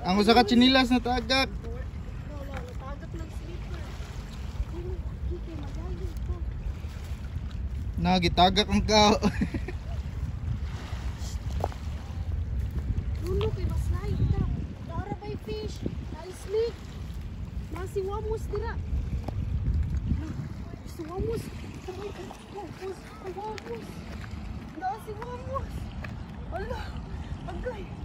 Ang usa ka chinilas na tagak. Natagak ng slipper. Kikay magaling ko. Nagitagak ang kao. Lulo kay mas light ta. Dara bay fish. Snake. Masiwamos dira. Siwamos. Wamos. Nasiwamos. Allah. Agay.